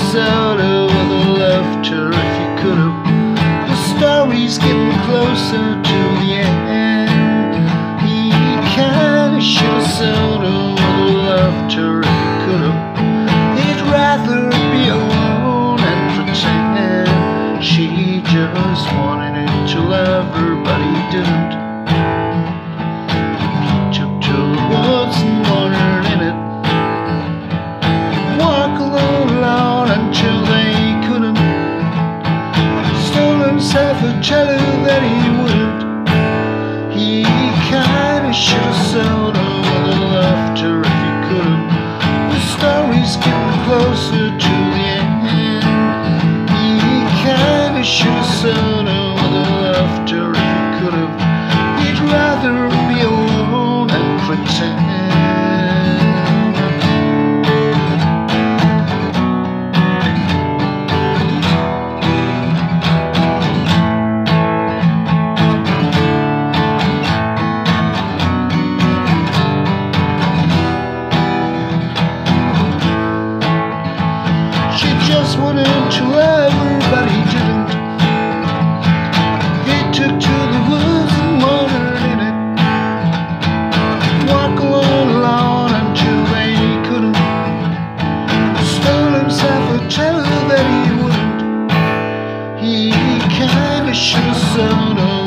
soda with a laughter if you could have. The story's getting closer to the end. He kinda should have soda with a laughter if you could have. He'd rather be alone and pretend. She just wanted him to love her, but he didn't. He took to the woods and wandered in it. Walk alone until they couldn't. Stole himself a cello that he wouldn't. He kinda should have soda with a laughter if he couldn't. The story's getting closer to the end. He kinda should have soda with a laughter if he could have. He'd rather be alone and pretend. Just wanted to love her, but he didn't. He took to the woods and wandered in it. Walk alone until they couldn't. Stole himself a cello that he wouldn't. He kinda should have sold her.